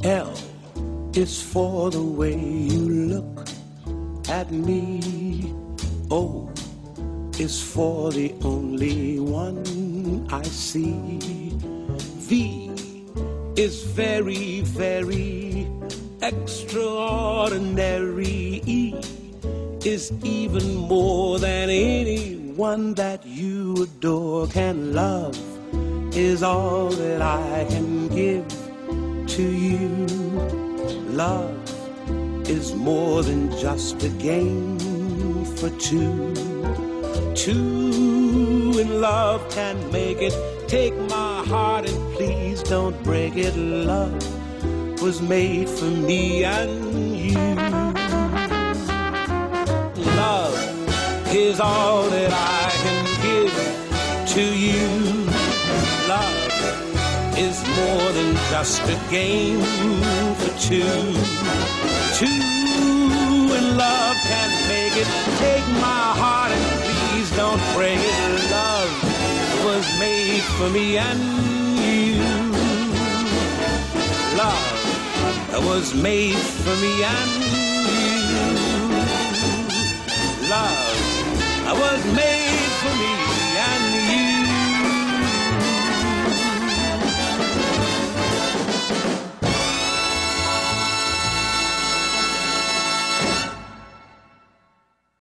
L is for the way you look at me. O is for the only one I see. V is very, very extraordinary. E is even more than anyone that you adore can love. Is all that I can give to you. Love is more than just a game for two. Two in love can make it. Take my heart and please don't break it. Love was made for me and you. Love is all that I can give to you. Love is more than just a game for two. Two in love can make it. Take my heart and please don't break it. Love was made for me and you. Love was made for me and you. Love was made for me.